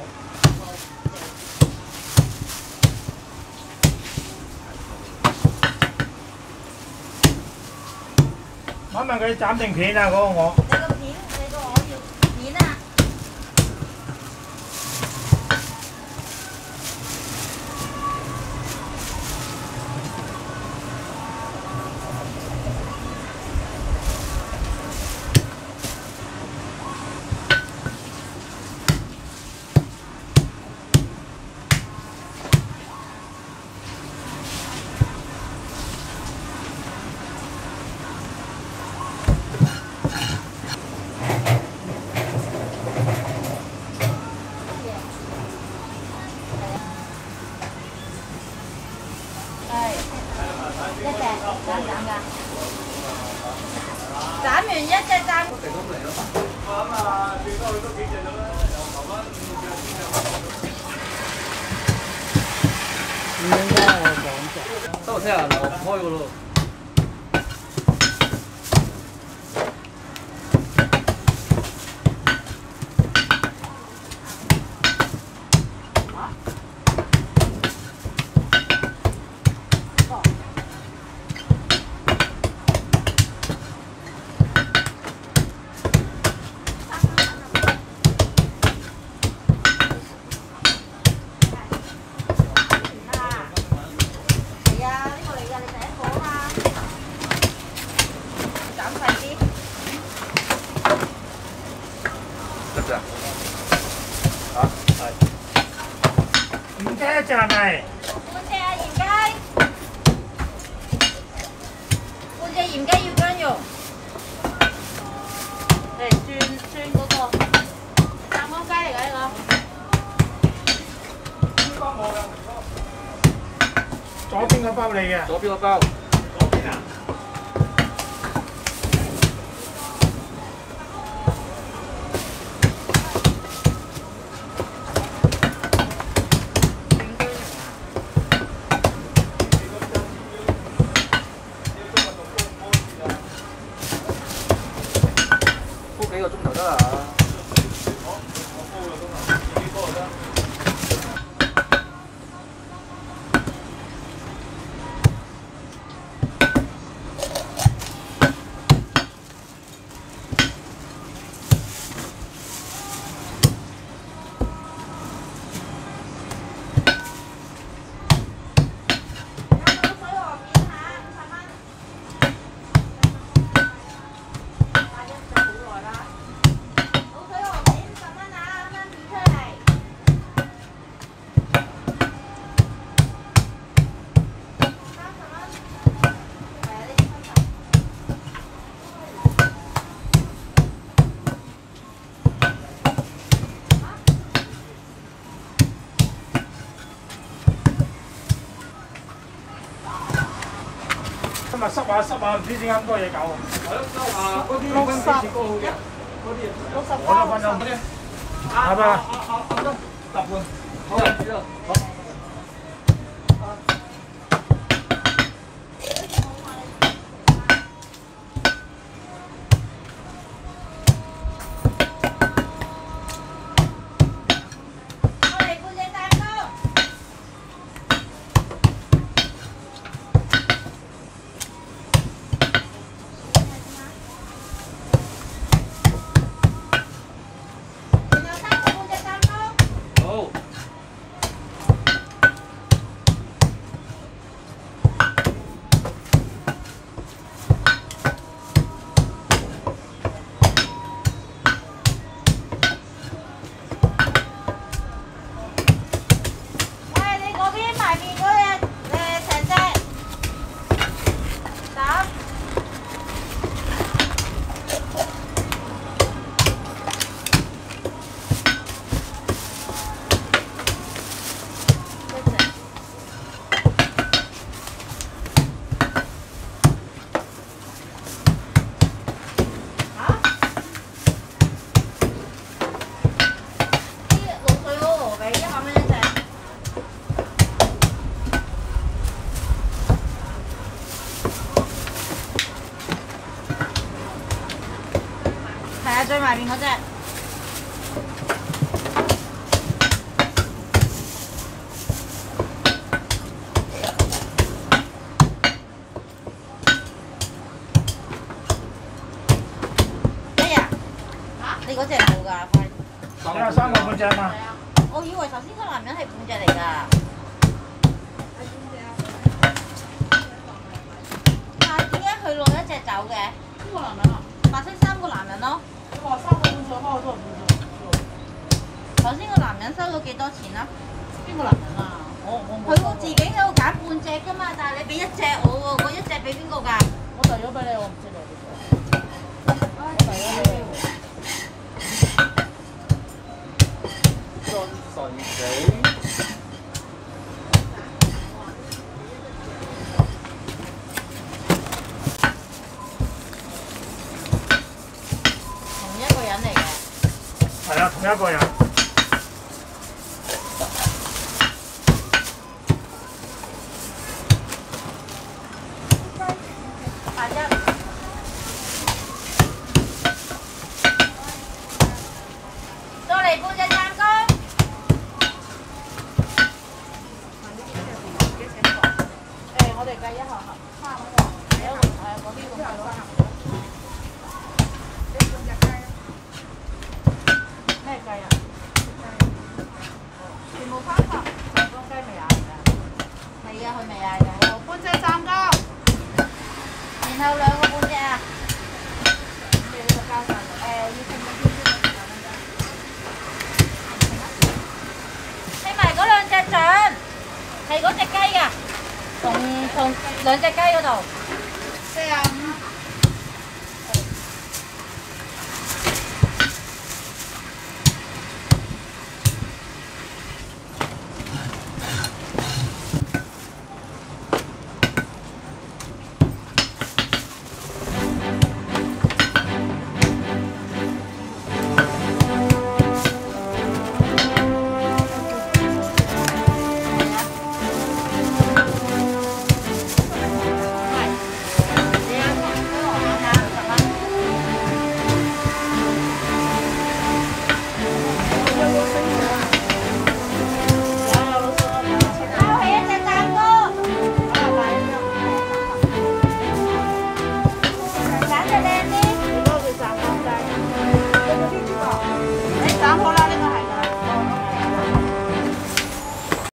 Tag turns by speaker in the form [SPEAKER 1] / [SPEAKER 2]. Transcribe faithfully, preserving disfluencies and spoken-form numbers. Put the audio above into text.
[SPEAKER 1] 我問佢斬定片啊？嗰、那個我。
[SPEAKER 2] 你個片，你個我要片啊！一隻斬唔斬㗎？斬完一隻斬。地公嚟咯。咁啊，最多去多幾隻咗啦，由頭翻五隻先有。唔應該係兩隻。收車啊！我唔開㗎咯。五隻一隻係咪？半隻啊，鹽雞。半隻鹽雞要薑肉。嚟轉轉嗰個湛江雞嚟㗎呢個。邊包我㗎？左邊個包你嘅。左邊個包。左邊啊？幾個鐘頭得啦嚇。我我煲個鐘頭，自己煲就得。今日濕下濕下，唔知點解咁多嘢搞喎。係咯，濕下嗰啲分幾次高好嘅，嗰啲六十包。我都分咗嗰啲。係咪啊？啊啊啊！得十半。好嘅，知道。好。係啊，最埋面嗰隻。
[SPEAKER 1] 啊，三個半隻嘛。
[SPEAKER 3] 我以為頭先個男人係半隻嚟㗎。但係點解佢攞一隻走嘅？
[SPEAKER 4] 邊個男人啊？
[SPEAKER 3] 白色衫個男人咯。
[SPEAKER 4] 你話三個半上開，我都係半上。
[SPEAKER 3] 頭先個男人收咗幾多錢啊？
[SPEAKER 4] 邊個男人啊？我我冇。
[SPEAKER 3] 佢自己喺度揀半隻㗎嘛，但係你俾一隻我喎，嗰一隻俾邊個㗎？
[SPEAKER 4] 我遞咗俾你，我唔知你邊個。我遞咗俾你。
[SPEAKER 2] 信神死。
[SPEAKER 3] 同一個人嚟嘅。
[SPEAKER 1] 係啊，同一個人。
[SPEAKER 3] 八一。再嚟半隻湛江。
[SPEAKER 4] 誒，我哋計一盒盒，三盒。係啊，係啊，嗰啲咁樣咯。咩雞啊？全部三盒，湛江雞未嗌㗎？
[SPEAKER 3] 係啊，佢未嗌㗎。
[SPEAKER 4] 哦，半隻湛江。
[SPEAKER 3] 然後兩個半隻啊。
[SPEAKER 4] 你呢個加晒誒，要清唔清先？
[SPEAKER 3] 計埋嗰兩隻醬，係嗰隻雞㗎，同同兩隻雞嗰度。
[SPEAKER 4] 四啊